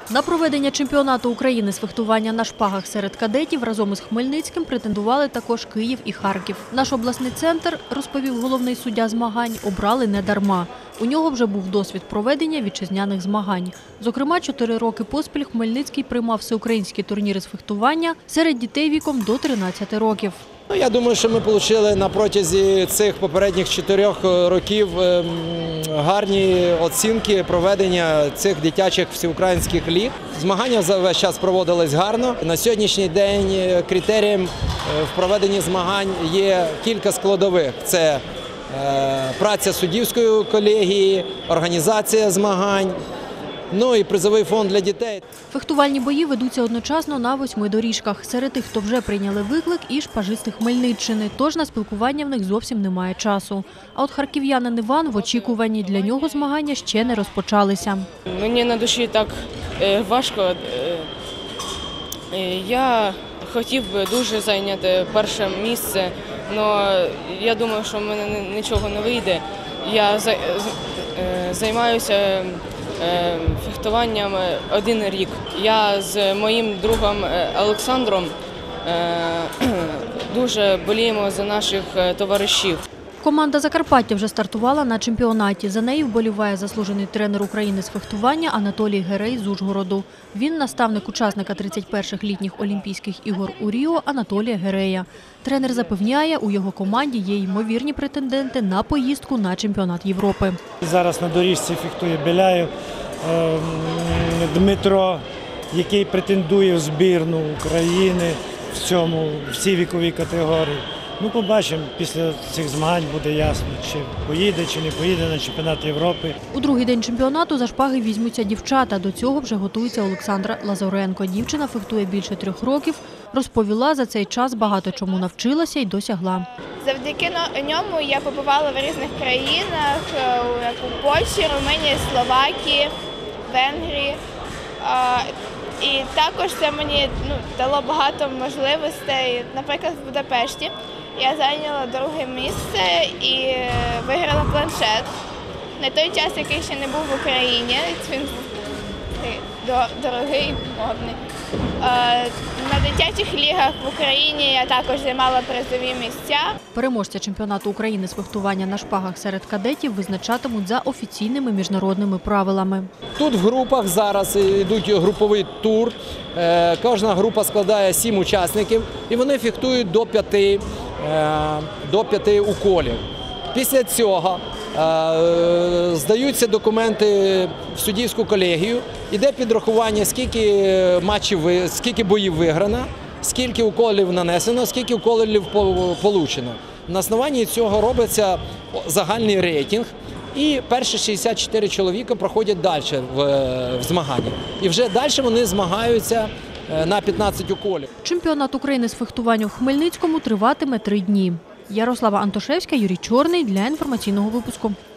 На проведення чемпіонату України з фехтування на шпагах серед кадетів разом із Хмельницьким претендували також Київ і Харків. Наш обласний центр, розповів головний суддя змагань, обрали не дарма. У нього вже був досвід проведення вітчизняних змагань. Зокрема, 4 роки поспіль Хмельницький приймав всеукраїнські турніри з фехтування серед дітей віком до 13 років. Я думаю, що ми отримали на протязі цих попередніх 4 років гарні оцінки проведення цих дитячих всеукраїнських ліг. Змагання весь час проводились гарно. На сьогоднішній день критерієм в проведенні змагань є кілька складових. Це праця суддівської колегії, організація змагань, ну і призовий фонд для дітей. Фехтувальні бої ведуться одночасно на 8 доріжках. Серед тих, хто вже прийняли виклик, і шпажисти Хмельниччини. Тож на спілкування в них зовсім немає часу. А от харків'янин Іван в очікуванні, для нього змагання ще не розпочалися. Мені на душі так важко. Я хотів би дуже зайняти перше місце, але я думаю, що в мене нічого не вийде. Я займаюся фехтуванням 1 рік. Я з моїм другом Олександром дуже боліємо за наших товаришів. Команда Закарпаття вже стартувала на чемпіонаті. За нею вболіває заслужений тренер України з фехтування Анатолій Герей з Ужгороду. Він наставник учасника 31-х літніх Олімпійських ігор у Ріо Анатолія Герея. Тренер запевняє, у його команді є ймовірні претенденти на поїздку на чемпіонат Європи. Зараз на доріжці фехтує Біляєв Дмитро, який претендує в збірну України в цій віковій категорії. Ну, побачимо, після цих змагань буде ясно, чи поїде, чи не поїде на чемпіонат Європи. У другий день чемпіонату за шпаги візьмуться дівчата. До цього вже готується Олександра Лазаренко. Дівчина фехтує більше 3 років. Розповіла, за цей час багато чому навчилася і досягла. Завдяки ньому я побувала в різних країнах, як у Польщі, Румунії, Словакії, Венгрії. І також це мені дало багато можливостей. Наприклад, в Будапешті я зайняла 2-е місце і виграла планшет. На той час, який ще не був в Україні, він був дорогий і модний. На дитячих лігах в Україні я також займала призові місця. Переможця чемпіонату України з фехтування на шпагах серед кадетів визначатимуть за офіційними міжнародними правилами. Тут в групах зараз йдуть груповий тур. Кожна група складає 7 учасників і вони фехтують до 5 уколів. Після цього здаються документи в суддівську колегію, йде підрахування, скільки боїв виграно, скільки уколів нанесено, скільки уколів получено. На основанні цього робиться загальний рейтинг, і перші 64 чоловіка проходять далі в змаганні. І вже далі вони змагаються на 15 уколів. Чемпіонат України з фехтування в Хмельницькому триватиме 3 дні. Ярослава Антошевська, Юрій Чорний для інформаційного випуску.